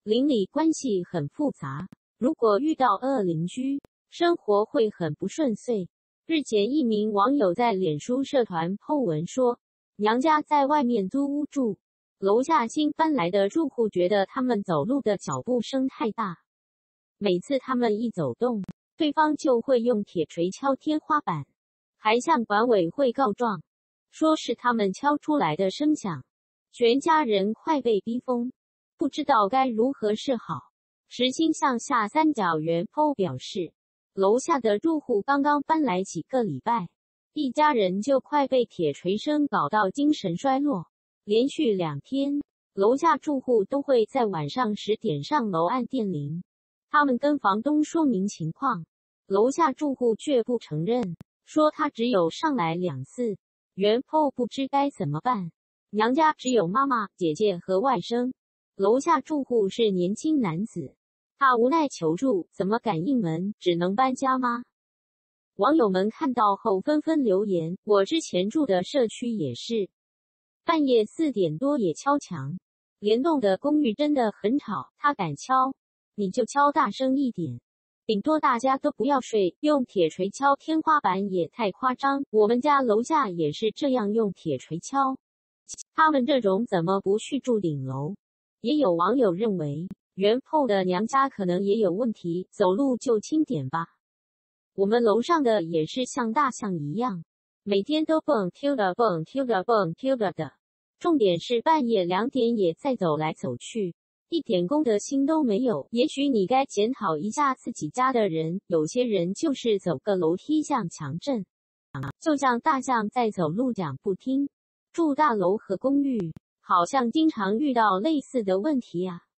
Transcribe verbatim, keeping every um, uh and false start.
邻里关系很复杂，如果遇到恶邻居，生活会很不顺遂。日前，一名网友在脸书社团 po 文说，娘家在外面租屋住，楼下新搬来的住户觉得他们走路的脚步声太大，每次他们一走动，对方就会用铁锤敲天花板，还向管委会告状，说是他们敲出来的声响，全家人快被逼疯，不知道该如何是好。时兴向下三角圆 po 表示，楼下的住户刚刚搬来几个礼拜，一家人就快被铁锤声搞到精神衰弱，连续两天，楼下住户都会在晚上十点上楼按电铃。他们跟房东说明情况，楼下住户却不承认，说他只有上来两次。原 po 不知该怎么办，娘家只有妈妈、姐姐和外甥，楼下住户是年轻男子，他无奈求助，怎么敢应门，只能搬家吗？网友们看到后纷纷留言，我之前住的社区也是，半夜四点多也敲墙，联动的公寓真的很吵，他敢敲，你就敲大声一点，顶多大家都不要睡，用铁锤敲天花板也太夸张，我们家楼下也是这样用铁锤敲，他们这种怎么不去住顶楼？也有网友认为，原 po 的娘家可能也有问题，走路就轻点吧。我们楼上的也是像大象一样，每天都蹦跳的蹦跳的蹦跳的的，重点是半夜两点也在走来走去，一点公德心都没有。也许你该检讨一下自己家的人，有些人就是走个楼梯像强震，就像大象在走路讲不听。住大楼和公寓，好像经常遇到类似的问题啊。